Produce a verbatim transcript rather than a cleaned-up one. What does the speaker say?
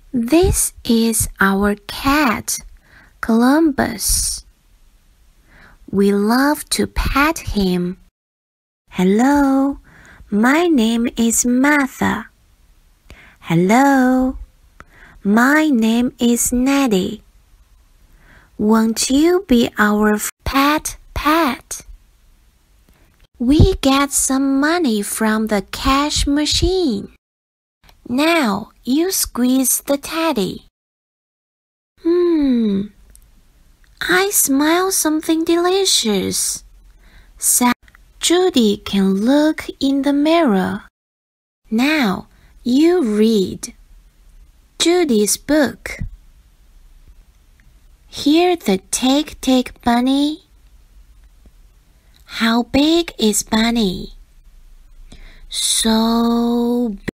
This is our cat, Columbus. We love to pet him. Hello, my name is Martha. Hello, my name is Nettie. Won't you be our pet pet? We get some money from the cash machine. Now you squeeze the teddy. Hmm, I smell something delicious. So Judy can look in the mirror. Now you read Judy's book. Hear the tick-tick bunny. How big is Bunny? So big.